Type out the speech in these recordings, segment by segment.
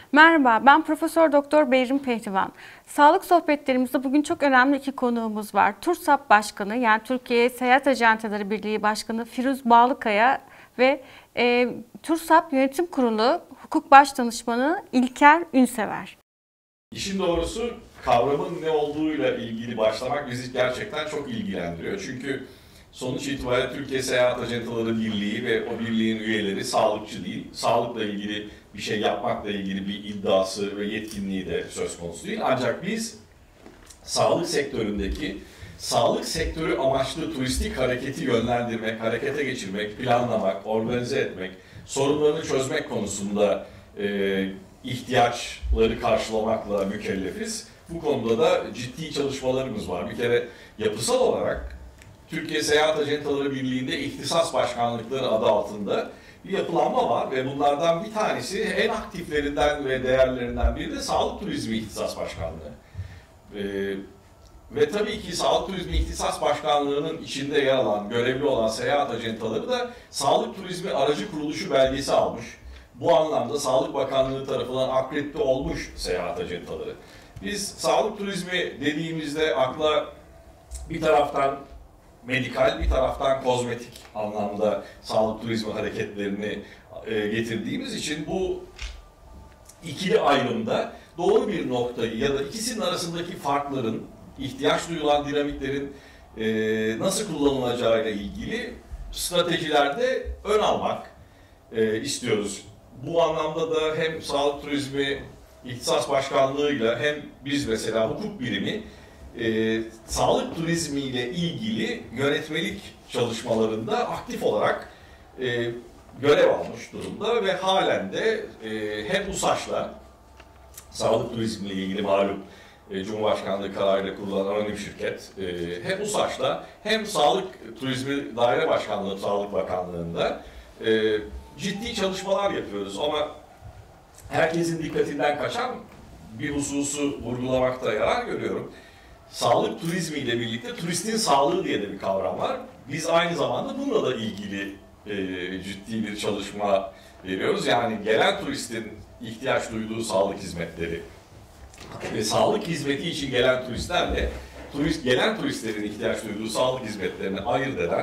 Merhaba, ben Profesör Doktor Behrim Pehlivan. Sağlık sohbetlerimizde bugün çok önemli iki konuğumuz var. TURSAP Başkanı, yani Türkiye Seyahat Acenteleri Birliği Başkanı Firuz Bağlıkaya ve TURSAP Yönetim Kurulu Hukuk Başdanışmanı İlker Ünsever. İşin doğrusu kavramın ne olduğuyla ilgili başlamak bizi gerçekten çok ilgilendiriyor. Çünkü sonuç itibariyle Türkiye Seyahat Acenteleri Birliği ve o birliğin üyeleri sağlıkçı değil. Sağlıkla ilgili bir şey yapmakla ilgili bir iddiası ve yetkinliği de söz konusu değil. Ancak biz sağlık sektöründeki sağlık sektörü amaçlı turistik hareketi yönlendirmek, harekete geçirmek, planlamak, organize etmek, sorunlarını çözmek konusunda ihtiyaçları karşılamakla mükellefiz. Bu konuda da ciddi çalışmalarımız var. Bir kere yapısal olarak Türkiye Seyahat Acenteleri Birliği'nde ihtisas başkanlıkları adı altında bir yapılanma var ve bunlardan bir tanesi en aktiflerinden ve değerlerinden biri de Sağlık Turizmi İhtisas Başkanlığı. Ve tabii ki Sağlık Turizmi İhtisas Başkanlığı'nın içinde yer alan, görevli olan seyahat acenteleri de Sağlık Turizmi Aracı Kuruluşu belgesi almış. Bu anlamda Sağlık Bakanlığı tarafından akredite olmuş seyahat acenteleri. Biz sağlık turizmi dediğimizde akla bir taraftan medikal, bir taraftan kozmetik anlamda sağlık turizmi hareketlerini getirdiğimiz için bu ikili ayrımda doğru bir noktayı ya da ikisinin arasındaki farkların, ihtiyaç duyulan dinamiklerin nasıl kullanılacağıyla ilgili stratejilerde ön almak istiyoruz. Bu anlamda da hem Sağlık Turizmi İhtisas Başkanlığı'yla hem biz mesela hukuk birimi sağlık turizmi ile ilgili yönetmelik çalışmalarında aktif olarak görev almış durumda ve halen de hem USAŞ'la sağlık turizmi ile ilgili malum Cumhurbaşkanlığı kararıyla kurulan anonim şirket hem USAŞ'la hem Sağlık Turizmi Daire Başkanlığı Sağlık Bakanlığı'nda ciddi çalışmalar yapıyoruz ama herkesin dikkatinden kaçan bir hususu vurgulamakta yarar görüyorum. Sağlık turizmi ile birlikte turistin sağlığı diye de bir kavram var. Biz aynı zamanda bununla da ilgili ciddi bir çalışma veriyoruz. Yani gelen turistin ihtiyaç duyduğu sağlık hizmetleri ve sağlık hizmeti için gelen turistlerle gelen turistlerin ihtiyaç duyduğu sağlık hizmetlerini ayırt eden,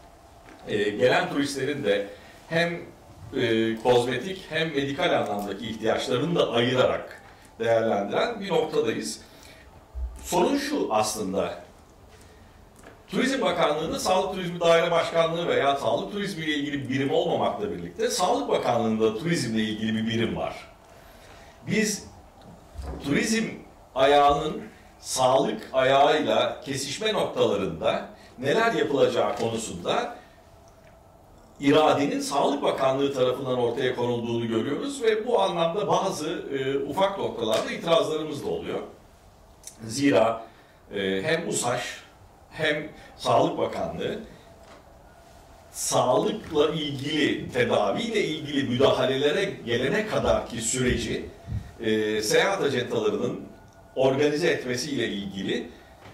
gelen turistlerin de hem kozmetik hem medikal anlamdaki ihtiyaçlarını da ayırarak değerlendiren bir noktadayız. Sorun şu aslında, Turizm Bakanlığı'nda Sağlık Turizmi Daire Başkanlığı veya Sağlık Turizmi ile ilgili bir birim olmamakla birlikte Sağlık Bakanlığı'nda turizmle ilgili bir birim var. Biz turizm ayağının sağlık ayağıyla kesişme noktalarında neler yapılacağı konusunda iradenin Sağlık Bakanlığı tarafından ortaya konulduğunu görüyoruz ve bu anlamda bazı ufak noktalarda itirazlarımız da oluyor. Zira hem USAŞ hem Sağlık Bakanlığı sağlıkla ilgili, tedaviyle ilgili müdahalelere gelene kadarki süreci seyahat acentelerinin organize etmesiyle ilgili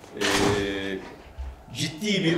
ciddi bir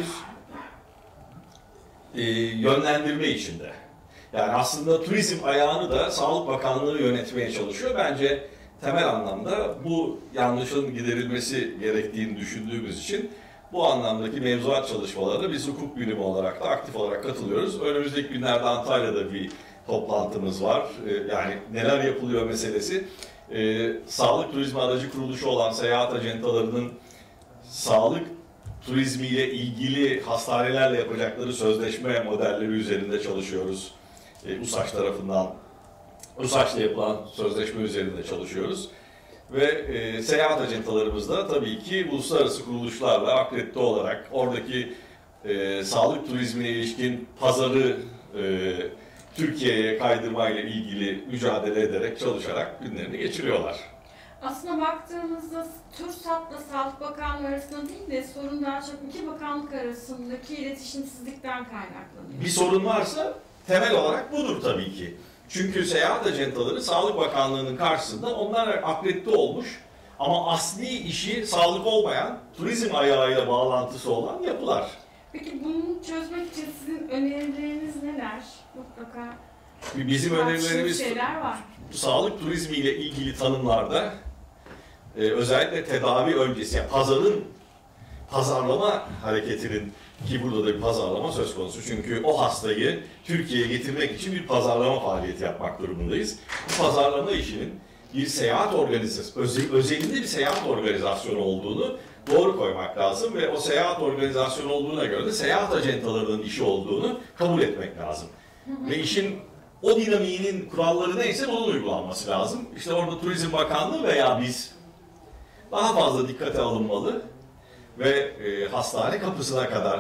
yönlendirme içinde. Yani aslında turizm ayağını da Sağlık Bakanlığı yönetmeye çalışıyor. Bence temel anlamda bu yanlışın giderilmesi gerektiğini düşündüğümüz için bu anlamdaki mevzuat çalışmalarına biz hukuk birimi olarak da aktif olarak katılıyoruz. Önümüzdeki günlerde Antalya'da bir toplantımız var. Yani neler yapılıyor meselesi. Sağlık Turizmi Aracı Kuruluşu olan seyahat acentelerinin sağlık turizmiyle ilgili hastanelerle yapacakları sözleşme modelleri üzerinde çalışıyoruz. USAŞ tarafından, USAŞ'la yapılan sözleşme üzerinde çalışıyoruz. Ve seyahat acentelerimiz de tabii ki uluslararası kuruluşlarla akredite olarak oradaki sağlık turizmine ilişkin pazarı Türkiye'ye kaydırmayla ilgili mücadele ederek, çalışarak günlerini geçiriyorlar. Aslında baktığımızda TURSAP'la Sağlık Bakanlığı arasında değil de sorun daha çok iki bakanlık arasındaki iletişimsizlikten kaynaklanıyor. Bir sorun varsa temel olarak budur tabii ki. Çünkü seyahat acenteleri Sağlık Bakanlığı'nın karşısında onlar akredite olmuş ama asli işi sağlık olmayan, turizm ayağıyla bağlantısı olan yapılar. Peki bunu çözmek için sizin önerileriniz neler? Mutlaka Bizim önerilerimiz şeyler var. bu sağlık turizmi ile ilgili tanımlarda özellikle tedavi öncesi, yani pazarlama hareketinin, ki burada da bir pazarlama söz konusu. Çünkü o hastayı Türkiye'ye getirmek için bir pazarlama faaliyeti yapmak durumundayız. Bu pazarlama işinin bir seyahat organizasyonu, özelinde bir seyahat organizasyonu olduğunu doğru koymak lazım ve o seyahat organizasyonu olduğuna göre de seyahat acentalarının işi olduğunu kabul etmek lazım. Ve işin o dinamiğinin kuralları neyse onun uygulanması lazım. İşte orada Turizm Bakanlığı veya biz daha fazla dikkate alınmalı ve hastane kapısına kadar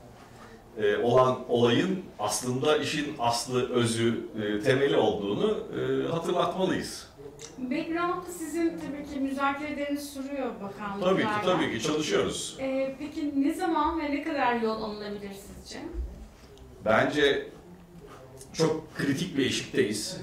olan olayın aslında işin aslı, özü, temeli olduğunu hatırlatmalıyız. Background'da sizin tabii ki müzakereleriniz sürüyor bakanlıklarla. Tabii ki çalışıyoruz. Peki ne zaman ve ne kadar yol alınabilir sizce? Bence çok kritik bir eşikteyiz.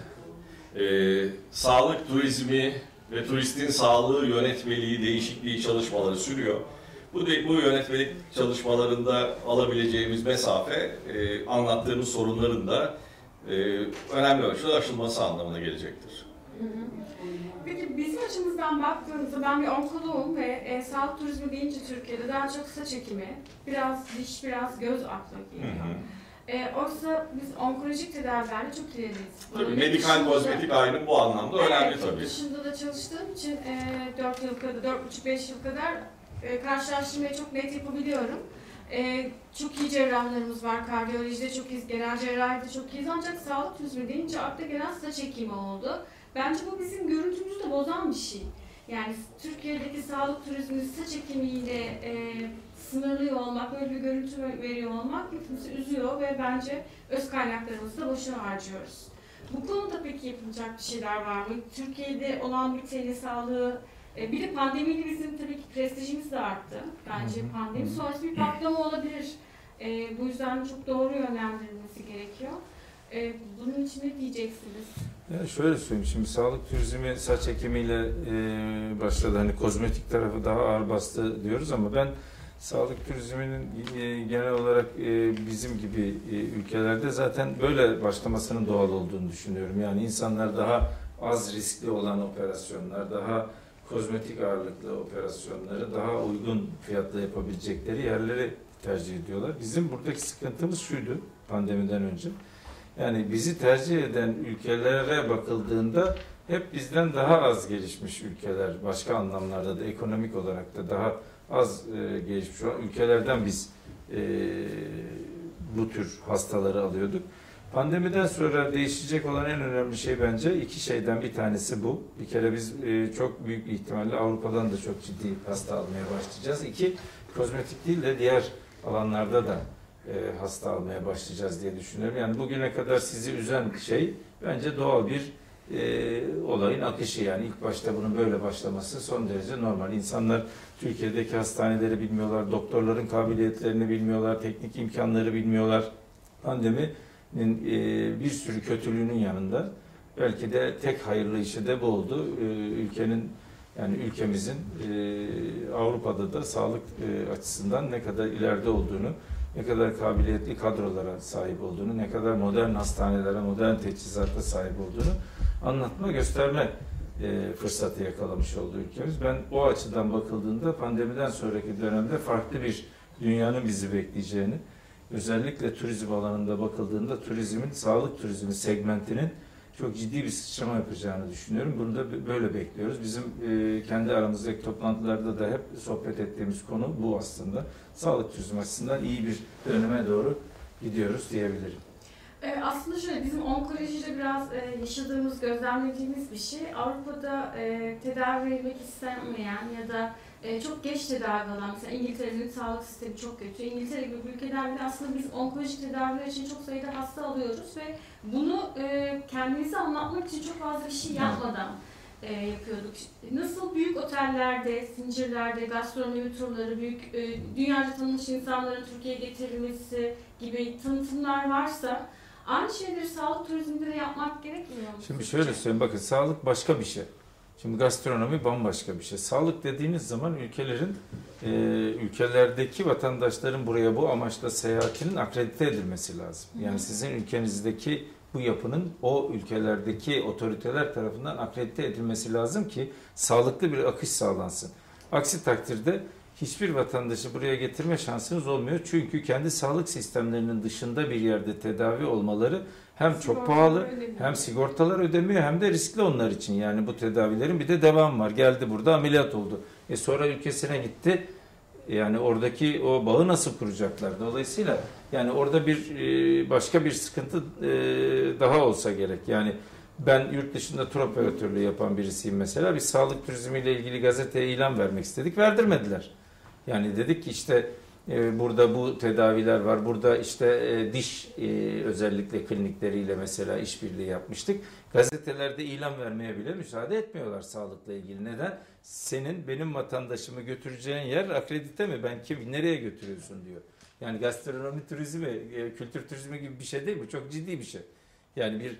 Sağlık turizmi ve turistin sağlığı yönetmeliği değişikliği çalışmaları sürüyor. Bu yönetmelik çalışmalarında alabileceğimiz mesafe, anlattığımız sorunların da önemli ölçüde aşılması anlamına gelecektir. Peki bizim açımızdan baktığımızda ben bir onkoloğum ve sağlık turizmi deyince Türkiye'de daha çok saç ekimi, biraz diş, biraz göz akla geliyor. Oysa biz onkolojik tedavilerle çok ileriyiz. Tabii medikal kozmetik ayrım bu anlamda önemli tabii. Dışında da çalıştığım için 4 yıl kadar, 4,5-5 yıl kadar karşılaştırmayı çok net yapabiliyorum. Çok iyi cerrahlarımız var, kardiyolojide çok iyiyiz, genel cerrahide çok iyiyiz ancak sağlık turizmi deyince akla gelen saç ekimi oldu. Bence bu bizim görüntümüzü de bozan bir şey. Yani Türkiye'deki sağlık turizmini saç ekimiyle sınırlıyor olmak, böyle bir görüntü veriyor olmak hepimizi üzüyor ve bence öz kaynaklarımızı da boşuna harcıyoruz. Bu konuda peki yapılacak bir şeyler var mı? Türkiye'de olan biteni sağlığı, bir de pandemiyle bizim tabii ki prestijimiz de arttı. Bence pandemi sonrası bir patlama olabilir. Bu yüzden çok doğru yönlendirilmesi gerekiyor. Bunun için ne diyeceksiniz? Ya şöyle söyleyeyim, şimdi sağlık turizmi saç ekimiyle başladı. Hani kozmetik tarafı daha ağır bastı diyoruz ama ben sağlık turizminin genel olarak bizim gibi ülkelerde zaten böyle başlamasının doğal olduğunu düşünüyorum. Yani insanlar daha az riskli olan operasyonlar, daha kozmetik ağırlıklı operasyonları daha uygun fiyatla yapabilecekleri yerleri tercih ediyorlar. Bizim buradaki sıkıntımız şuydu pandemiden önce. Yani bizi tercih eden ülkelere bakıldığında hep bizden daha az gelişmiş ülkeler, başka anlamlarda da ekonomik olarak da daha az gelişmiş olan ülkelerden biz bu tür hastaları alıyorduk. Pandemiden sonra değişecek olan en önemli şey bence iki şeyden bir tanesi bu. Bir kere biz çok büyük ihtimalle Avrupa'dan da çok ciddi hasta almaya başlayacağız. İki, kozmetik değil de diğer alanlarda da hasta almaya başlayacağız diye düşünüyorum. Yani bugüne kadar sizi üzen şey bence doğal bir olayın akışı. Yani ilk başta bunun böyle başlaması son derece normal. İnsanlar Türkiye'deki hastaneleri bilmiyorlar, doktorların kabiliyetlerini bilmiyorlar, teknik imkanları bilmiyorlar. Pandeminin bir sürü kötülüğünün yanında belki de tek hayırlı işi de bu oldu. Ülkemizin Avrupa'da da sağlık açısından ne kadar ileride olduğunu, ne kadar kabiliyetli kadrolara sahip olduğunu, ne kadar modern hastanelere, modern teçhizata sahip olduğunu anlatma, gösterme fırsatı yakalamış oldu ülkemiz. Ben o açıdan bakıldığında pandemiden sonraki dönemde farklı bir dünyanın bizi bekleyeceğini, özellikle turizm alanında bakıldığında turizmin, sağlık turizmi segmentinin çok ciddi bir sıçrama yapacağını düşünüyorum. Bunu da böyle bekliyoruz. Bizim kendi aramızdaki toplantılarda da hep sohbet ettiğimiz konu bu aslında. Sağlık turizmi açısından iyi bir döneme doğru gidiyoruz diyebilirim. Aslında şöyle, bizim onkolojide biraz yaşadığımız, gözlemlediğimiz bir şey. Avrupa'da tedavi verilmek istenmeyen ya da çok geç tedavi alan, mesela İngiltere'nin sağlık sistemi çok kötü. İngiltere gibi ülkelerde aslında biz onkolojik tedaviler için çok sayıda hasta alıyoruz ve bunu kendimize anlatmak için çok fazla bir şey yapmadan yapıyorduk. Nasıl büyük otellerde, zincirlerde, gastronomi turları, büyük dünyaca tanınmış insanların Türkiye'ye getirilmesi gibi tanıtımlar varsa aynı şeyleri sağlık turizminde de yapmak gerekmiyor mu? Şimdi şöyle söyleyeyim, bakın sağlık başka bir şey. Şimdi gastronomi bambaşka bir şey. Sağlık dediğiniz zaman ülkelerdeki vatandaşların buraya bu amaçla seyahatinin akredite edilmesi lazım. Yani sizin ülkenizdeki bu yapının o ülkelerdeki otoriteler tarafından akredite edilmesi lazım ki sağlıklı bir akış sağlansın. Aksi takdirde hiçbir vatandaşı buraya getirme şansınız olmuyor. Çünkü kendi sağlık sistemlerinin dışında bir yerde tedavi olmaları hem çok pahalı, hem sigortalar ödemiyor, hem de riskli onlar için. Yani bu tedavilerin bir de devamı var. Geldi burada ameliyat oldu. Sonra ülkesine gitti. Yani oradaki o bağı nasıl kuracaklar? Dolayısıyla yani orada bir başka bir sıkıntı daha olsa gerek. Yani ben yurt dışında tur operatörlüğü yapan birisiyim mesela. Bir sağlık turizmiyle ilgili gazeteye ilan vermek istedik. Verdirmediler. Yani dedik ki işte burada bu tedaviler var. Burada işte diş özellikle klinikleriyle mesela işbirliği yapmıştık. Gazetelerde ilan vermeye bile müsaade etmiyorlar sağlıkla ilgili. Neden? Senin benim vatandaşımı götüreceğin yer akredite mi? Nereye götürüyorsun diyor. Yani gastronomi turizmi, kültür turizmi gibi bir şey değil. Bu çok ciddi bir şey. Yani bir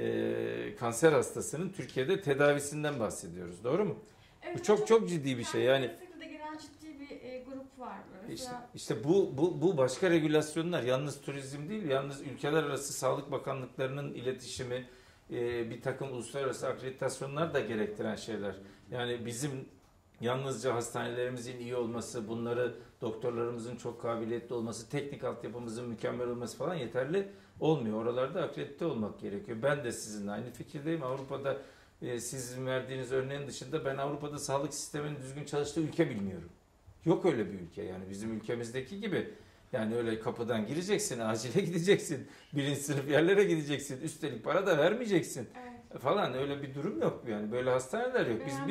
kanser hastasının Türkiye'de tedavisinden bahsediyoruz. Doğru mu? Evet, bu çok ciddi bir şey. Yani ciddi bir grup var. İşte bu başka regülasyonlar, yalnız turizm değil, yalnız ülkeler arası sağlık bakanlıklarının iletişimi, bir takım uluslararası akreditasyonlar da gerektiren şeyler. Yani bizim yalnızca hastanelerimizin iyi olması, bunları doktorlarımızın çok kabiliyetli olması, teknik altyapımızın mükemmel olması falan yeterli olmuyor. Oralarda akredite olmak gerekiyor. Ben de sizinle aynı fikirdeyim. Avrupa'da sizin verdiğiniz örneğin dışında ben Avrupa'da sağlık sisteminin düzgün çalıştığı ülke bilmiyorum. Yok öyle bir ülke yani bizim ülkemizdeki gibi. Yani öyle kapıdan gireceksin, acile gideceksin, birinci sınıf yerlere gideceksin, üstelik para da vermeyeceksin falan, öyle bir durum yok yani, böyle hastaneler yok. Biz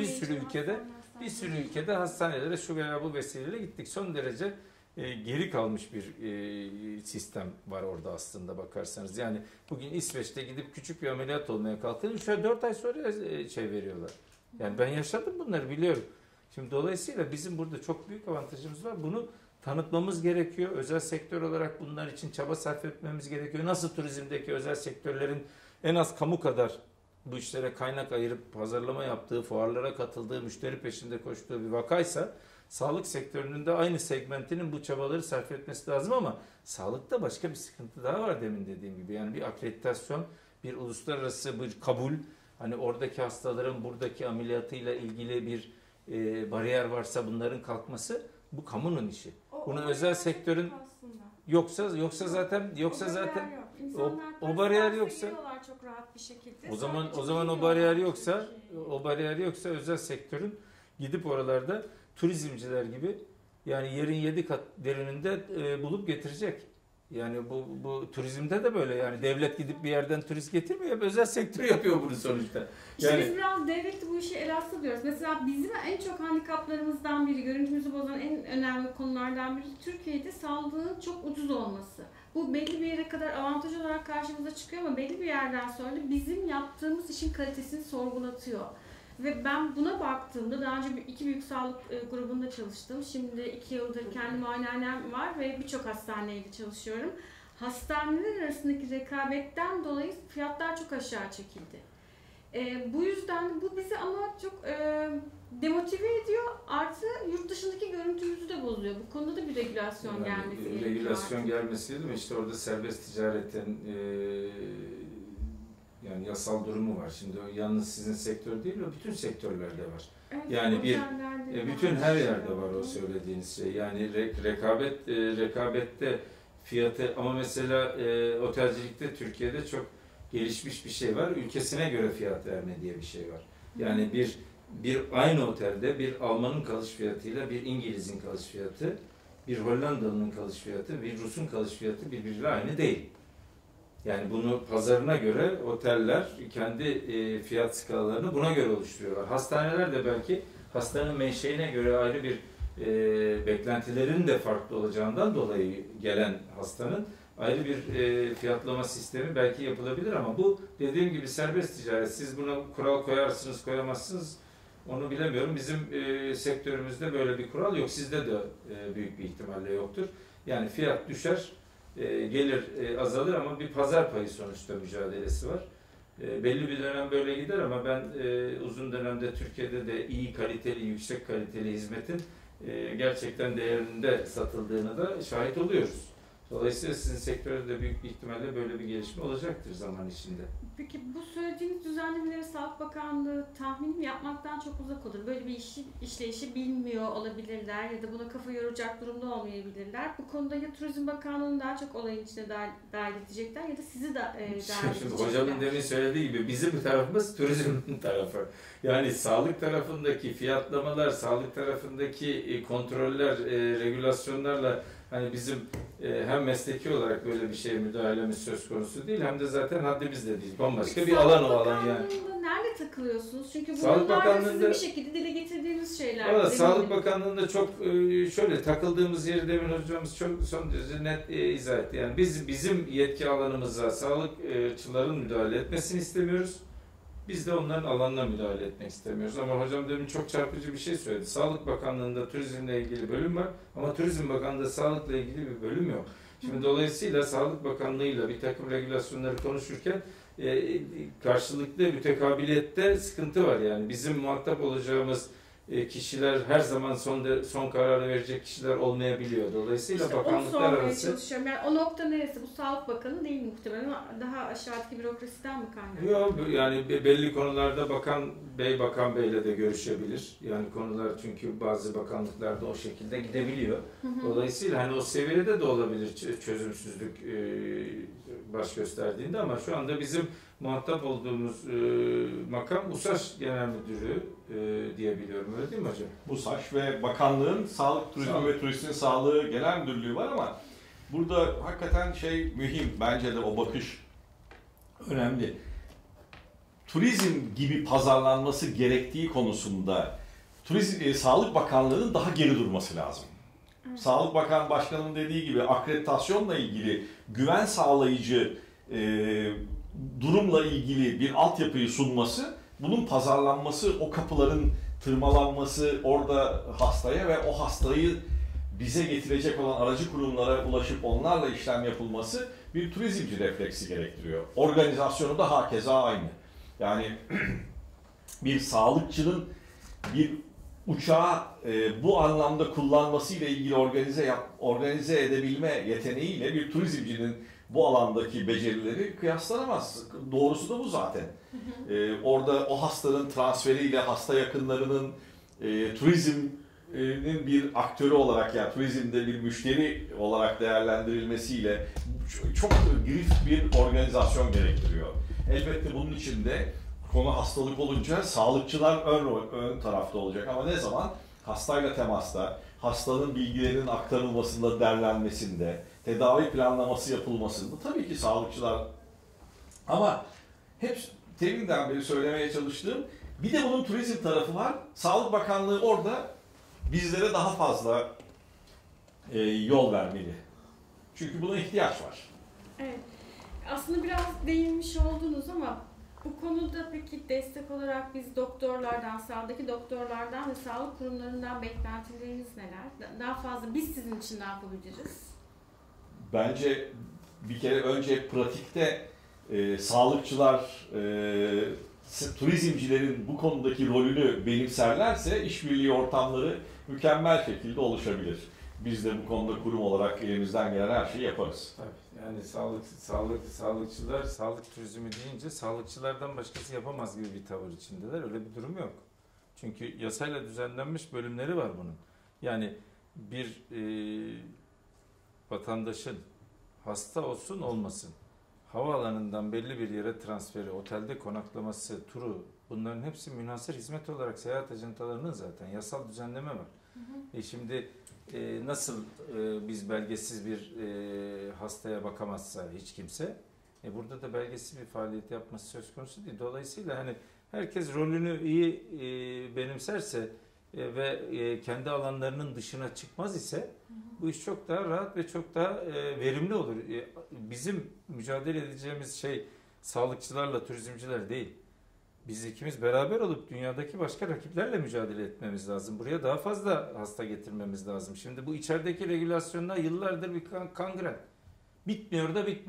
bir sürü ülkede hastanelere şu veya bu vesileyle gittik. Son derece geri kalmış bir sistem var orada aslında bakarsanız. Yani bugün İsveç'te gidip küçük bir ameliyat olmaya kalktığında 3-4 ay sonra veriyorlar. Yani ben yaşadım bunları, biliyorum. Şimdi dolayısıyla bizim burada çok büyük avantajımız var. Bunu tanıtmamız gerekiyor. Özel sektör olarak bunlar için çaba sarf etmemiz gerekiyor. Nasıl turizmdeki özel sektörlerin en az kamu kadar bu işlere kaynak ayırıp pazarlama yaptığı, fuarlara katıldığı, müşteri peşinde koştuğu bir vakaysa, sağlık sektörünün de aynı segmentinin bu çabaları sarf etmesi lazım. Ama sağlıkta başka bir sıkıntı daha var demin dediğim gibi. Yani bir akreditasyon, bir uluslararası bir kabul, hani oradaki hastaların buradaki ameliyatıyla ilgili bir bariyer varsa bunların kalkması, bu kamunun işi. Bunu özel sektörün yoksa zaten o bariyer yoksa çok rahat bir şekilde. O zaman o bariyer yoksa özel sektörün gidip oralarda turizmciler gibi yani yerin 7 kat derininde bulup getirecek. Yani bu turizmde de böyle, yani devlet gidip bir yerden turist getirmiyor, özel sektör yapıyor bunu sonuçta. Yani biz biraz devlet bu işi el alsa diyoruz. Mesela bizim en çok handikaplarımızdan biri, görüntümüzü bozan en önemli konulardan biri Türkiye'de sağlığın çok ucuz olması. Bu belli bir yere kadar avantaj olarak karşımıza çıkıyor ama belli bir yerden sonra bizim yaptığımız işin kalitesini sorgulatıyor. Ve ben buna baktığımda, daha önce iki büyük sağlık grubunda çalıştım. Şimdi 2 yıldır kendi muayenehanem var ve birçok hastaneyle çalışıyorum. Hastaneler arasındaki rekabetten dolayı fiyatlar çok aşağı çekildi. Bu yüzden bu bizi ama çok demotive ediyor. Artı yurt dışındaki görüntümüzü de bozuyor. Bu konuda da bir regülasyon gelmesi gerekiyor. Regülasyon gelmesi değil mi? İşte orada serbest ticaretin yani yasal durumu var. Şimdi o yalnız sizin sektör değil, o bütün sektörlerde var. Evet, yani bütün her yerde var o söylediğiniz şey. Yani rekabette fiyatı, ama mesela otelcilikte Türkiye'de çok gelişmiş bir şey var. Ülkesine göre fiyat verme diye bir şey var. Yani bir aynı otelde bir Almanın kalış fiyatıyla bir İngiliz'in kalış fiyatı, bir Hollandalı'nın kalış fiyatı, bir Rus'un kalış fiyatı birbiriyle aynı değil. Yani bunu pazarına göre oteller kendi fiyat skalalarını buna göre oluşturuyorlar. Hastaneler de belki hastanın menşeine göre ayrı bir beklentilerin de farklı olacağından dolayı gelen hastanın ayrı bir fiyatlama sistemi belki yapılabilir, ama bu dediğim gibi serbest ticaret. Siz buna kural koyarsınız, koyamazsınız, onu bilemiyorum. Bizim sektörümüzde böyle bir kural yok. Sizde de büyük bir ihtimalle yoktur. Yani fiyat düşer, gelir azalır, ama bir pazar payı sonuçta mücadelesi var. Belli bir dönem böyle gider ama ben uzun dönemde Türkiye'de de iyi kaliteli, yüksek kaliteli hizmetin gerçekten değerinde satıldığını da şahit oluyoruz. Dolayısıyla sizin sektörde de büyük bir ihtimalle böyle bir gelişme olacaktır zaman içinde. Peki bu söylediğiniz düzenlemeleri Sağlık Bakanlığı tahminim yapmaktan çok uzak olur. Böyle bir işleyişi bilmiyor olabilirler ya da buna kafa yoracak durumda olmayabilirler. Bu konuda ya Turizm Bakanlığı'nı daha çok olayın içine dahil edecekler ya da sizi de dahil edecekler. Hocamın demin söylediği gibi bizim tarafımız turizm tarafı. Yani sağlık tarafındaki fiyatlamalar, sağlık tarafındaki kontroller, regülasyonlarla hani bizim hem mesleki olarak böyle bir şeye müdahalemiz söz konusu değil hem de zaten haddimiz de değil. Bambaşka bir alan o alan yani. Nerede takılıyorsunuz? Çünkü Sağlık bunlar da sizin Bakanlığı'nda bir şekilde dile getirdiğiniz şeyler. Valla Sağlık Bakanlığı'nda çok şöyle takıldığımız yeri demin hocamız çok son derece net izah etti. Yani biz bizim yetki alanımıza sağlıkçıların müdahale etmesini istemiyoruz. Biz de onların alanına müdahale etmek istemiyoruz. Ama hocam demin çok çarpıcı bir şey söyledi. Sağlık Bakanlığı'nda turizmle ilgili bölüm var ama Turizm Bakanlığı'nda sağlıkla ilgili bir bölüm yok. Şimdi dolayısıyla Sağlık Bakanlığı'yla bir takım regülasyonları konuşurken karşılıklı mütekabiliyette sıkıntı var. Yani bizim muhatap olacağımız kişiler her zaman son kararı verecek kişiler olmayabiliyor. Dolayısıyla İşte bakanlıklar arası... çalışıyorum. Yani o nokta neresi? Bu Sağlık Bakanı değil muhtemelen. Daha aşağıdaki bürokrasiden mi kaynaklı? Yok yani belli konularda bakan beyle de görüşebilir. Yani konular çünkü bazı bakanlıklarda o şekilde gidebiliyor. Dolayısıyla hani o seviyede de olabilir çözümsüzlük baş gösterdiğinde ama şu anda bizim muhatap olduğumuz makam USAŞ Genel Müdürü diye biliyorum. Öyle değil mi hocam? USAŞ ve bakanlığın Sağlık, Turizm ve Turistin Sağlığı Genel Müdürlüğü var ama burada hakikaten mühim. Bence de o bakış önemli. Turizm gibi pazarlanması gerektiği konusunda Sağlık Bakanlığı'nın daha geri durması lazım. Evet. Sağlık Başkanı'nın dediği gibi akreditasyonla ilgili güven sağlayıcı durumla ilgili bir altyapıyı sunması, bunun pazarlanması, o kapıların tırmalanması orada hastaya ve o hastayı bize getirecek olan aracı kurumlara ulaşıp onlarla işlem yapılması bir turizmci refleksi gerektiriyor. Organizasyonu da hakeza aynı. Yani bir sağlıkçının bir uçağı bu anlamda kullanmasıyla ilgili organize edebilme yeteneğiyle bir turizmcinin bu alandaki becerileri kıyaslanamaz. Doğrusu da bu zaten. Orada o hastanın transferiyle hasta yakınlarının turizmin bir aktörü olarak yani turizmde bir müşteri olarak değerlendirilmesiyle çok girift bir organizasyon gerektiriyor. Elbette bunun için de konu hastalık olunca sağlıkçılar ön tarafta olacak ama ne zaman? Hastayla temasta, hastanın bilgilerinin aktarılmasında, derlenmesinde, tedavi planlaması yapılmasında tabii ki sağlıkçılar ama hep teminden beri söylemeye çalıştığım bir de bunun turizm tarafı var. Sağlık Bakanlığı orada bizlere daha fazla yol vermeli. Çünkü buna ihtiyaç var. Evet. Aslında biraz değinmiş oldunuz ama bu konuda peki destek olarak biz doktorlardan, sahadaki doktorlardan ve sağlık kurumlarından beklentileriniz neler? Daha fazla biz sizin için ne yapabiliriz? Bence bir kere önce pratikte sağlıkçılar, turizmcilerin bu konudaki rolünü benimserlerse işbirliği ortamları mükemmel şekilde oluşabilir. Biz de bu konuda kurum olarak elimizden gelen her şeyi yaparız. Tabii. Yani sağlıkçılar, sağlık turizmi deyince sağlıkçılardan başkası yapamaz gibi bir tavır içindeler. Öyle bir durum yok. Çünkü yasayla düzenlenmiş bölümleri var bunun. Yani bir vatandaşın hasta olsun olmasın, havaalanından belli bir yere transferi, otelde konaklaması, turu bunların hepsi münhasır hizmet olarak seyahat ajantalarının zaten yasal düzenleme var. Şimdi nasıl biz belgesiz bir hastaya bakamazsa hiç kimse, burada da belgesiz bir faaliyet yapması söz konusu değil. Dolayısıyla hani herkes rolünü iyi benimserse ve kendi alanlarının dışına çıkmaz ise bu iş çok daha rahat ve çok daha verimli olur. Bizim mücadele edeceğimiz şey sağlıkçılarla turizmciler değil. Biz ikimiz beraber olup dünyadaki başka rakiplerle mücadele etmemiz lazım. Buraya daha fazla hasta getirmemiz lazım. Şimdi bu içerideki regülasyonlar yıllardır bir kangren. Bitmiyor da bitmiyor.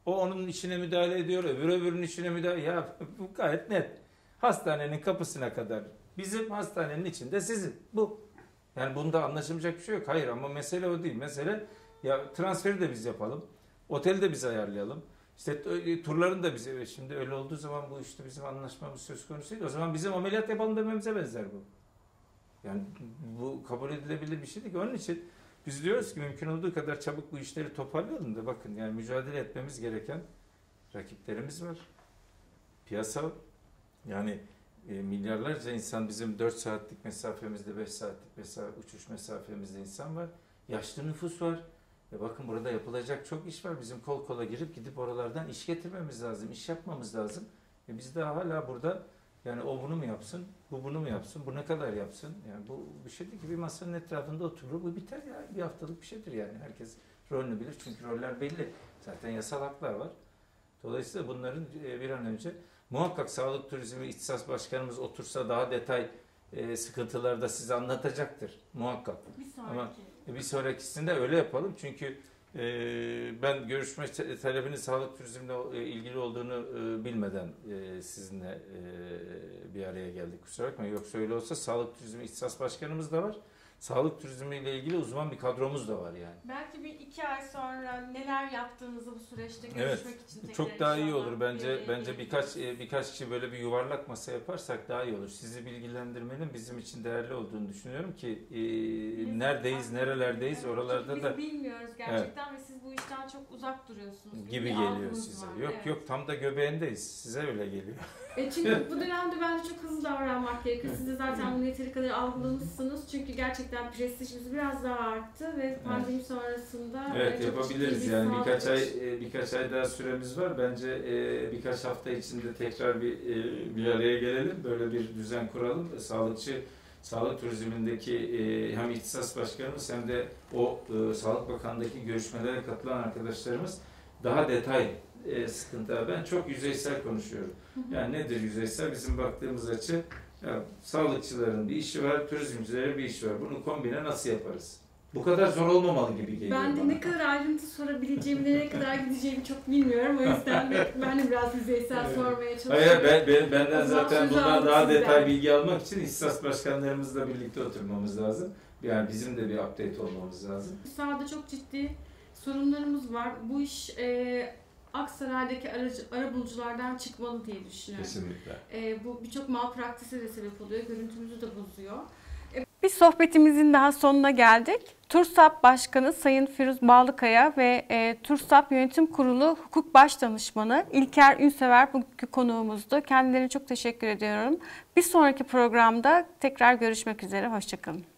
O onun işine müdahale ediyor, öbürünün işine müdahale. Ya bu gayet net. Hastanenin kapısına kadar bizim, hastanenin içinde sizin. Bu. Yani bunda anlaşılacak bir şey yok. Hayır, ama mesele o değil. Mesele ya transferi de biz yapalım. Oteli de biz ayarlayalım. İşte turların da bize, şimdi öyle olduğu zaman bu işte bizim anlaşmamız söz konusu değil. O zaman bizim ameliyat yapalım dememize benzer bu. Yani bu kabul edilebilir bir şey değil. Onun için biz diyoruz ki mümkün olduğu kadar çabuk bu işleri toparlayalım da bakın, yani mücadele etmemiz gereken rakiplerimiz var. Piyasa var. Yani milyarlarca insan, bizim 4 saatlik mesafemizde, 5 saatlik uçuş mesafemizde insan var. Yaşlı nüfus var. Bakın burada yapılacak çok iş var. Bizim kol kola gidip oralardan iş getirmemiz lazım, iş yapmamız lazım. Biz de hala burada, yani o bunu mu yapsın, bu bunu mu yapsın, bu ne kadar yapsın? Yani bu bir şey değil ki, bir masanın etrafında oturur, bu biter ya. Bir haftalık bir şeydir yani. Herkes rolünü bilir çünkü roller belli. Zaten yasal haklar var. Dolayısıyla bunların bir an önce muhakkak Sağlık Turizmi İhtisas Başkanımız otursa daha detay sıkıntıları da size anlatacaktır. Muhakkak. Ama bir sonrakisinde öyle yapalım. Çünkü ben görüşme talebinin Sağlık Turizmi'yle ilgili olduğunu bilmeden sizinle bir araya geldik. Kusura bakmayın. Yoksa öyle olsa Sağlık Turizmi İhtisas Başkanımız da var. Sağlık turizmi ile ilgili uzman bir kadromuz da var yani. Belki bir 2 ay sonra neler yaptığınızı bu süreçte görüşmek için tekrar çok daha iyi olur bence birkaç kişi böyle bir yuvarlak masa yaparsak daha iyi olur. Sizi bilgilendirmenin bizim için değerli olduğunu düşünüyorum ki neredeyiz, nerelerdeyiz, evet, oralarda da bilmiyoruz gerçekten, evet. Ve siz bu işten çok uzak duruyorsunuz gibi geliyor size. Var. Yok evet. Tam da göbeğindeyiz. Size öyle geliyor. Çünkü bu dönemde bence çok hızlı davranmak gerekiyor. Siz de zaten bunu yeteri kadar algılamışsınız. Çünkü gerçekten prestijimiz biraz daha arttı ve pandemi sonrasında evet, yapabiliriz yani birkaç ay daha süremiz var. Bence birkaç hafta içinde tekrar bir araya gelelim. Böyle bir düzen kuralım. Sağlık turizmindeki hem ihtisas başkanımız hem de o Sağlık Bakanlığı'ndaki görüşmelere katılan arkadaşlarımız daha detay sıkıntı. Ben çok yüzeysel konuşuyorum. Yani nedir yüzeysel? Bizim baktığımız açı, ya, sağlıkçıların bir işi var, turizmcilerin bir işi var. Bunu kombine nasıl yaparız? Bu kadar zor olmamalı gibi geliyor ben de bana. Ne kadar ayrıntı sorabileceğimi, nereye kadar gideceğimi çok bilmiyorum. O yüzden ben de biraz yüzeysel sormaya çalışıyorum. Hayır, benden zaten bundan daha detay bilgi almak için ihtisas başkanlarımızla birlikte oturmamız lazım. Yani bizim de bir update olmamız lazım. Sahada çok ciddi sorunlarımız var. Bu iş Aksaray'daki arabuluculardan çıkmalı diye düşünüyorum. Kesinlikle. Bu birçok malpraktise de sebep oluyor. Görüntümüzü de bozuyor. Bir sohbetimizin daha sonuna geldik. TURSAP Başkanı Sayın Firuz Bağlıkaya ve TURSAP Yönetim Kurulu Hukuk Başdanışmanı İlker Ünsever bugünkü konuğumuzdu. Kendilerine çok teşekkür ediyorum. Bir sonraki programda tekrar görüşmek üzere. Hoşça kalın.